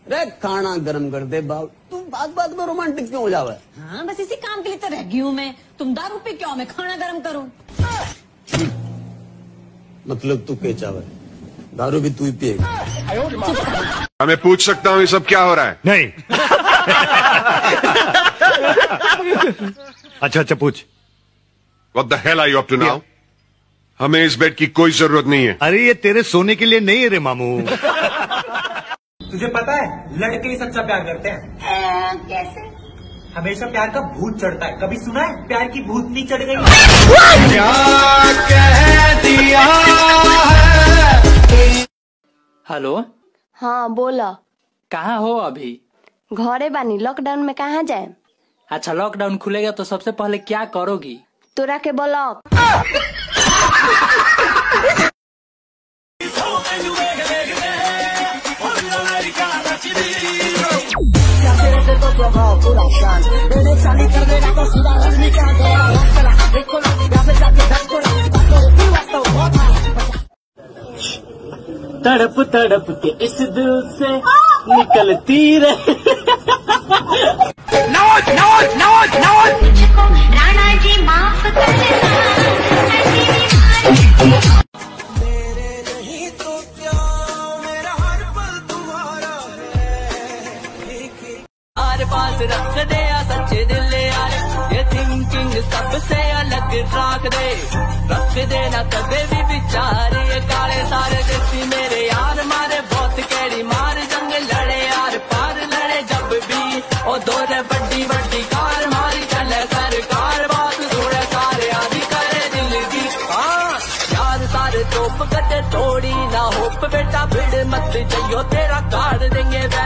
रे खाना गरम कर दे बाबू, तुम बात बात में रोमांटिक क्यों हो जावे? हाँ बस इसी काम के लिए तो रह गई हूँ मैं। तुम दारू पी क्यों, मैं खाना गरम करूँ? मतलब तू क्या चावे? दारू भी तू ही पिएगा? मैं पूछ सकता हूँ ये सब क्या हो रहा है? नहीं। अच्छा पूछ। What the hell are you up to now? हमें इस बेड की कोई जरूरत नहीं है। अरे ये तेरे सोने के लिए नहीं है रे मामू। तुझे पता है लड़के ही सच्चा प्यार करते हैं। कैसे? हमेशा प्यार का भूत चढ़ता है। कभी सुना है प्यार की भूतनी चढ़ गई? क्या कह दिया है? हेलो। हाँ बोला। कहाँ हो अभी? घरे बानी, लॉकडाउन में कहाँ जाए? अच्छा लॉकडाउन खुलेगा तो सबसे पहले क्या करोगी? तोरा के ब्लॉक। तड़प तड़प के इस दिल से निकलती रहे। राणा जी माफ कर आर पास रख दे या सच्चे दिल यार, ये थिंकिंग सबसे अलग रख दे ना कदे भी विचार। ये काले सारे देसी मेरे यार मारे बहुत कैरी मार, जंग लड़े यार पार लड़े जब भी ओ दौरे बड्डी बड्डी कार मारी चले सरकार, बात थोड़े सारे आदि करे दिल की। हाँ यार सारे तोप कदे तोड़ी ना होप बेटा भिड़ मत जाइयो तेरा काट देंगे।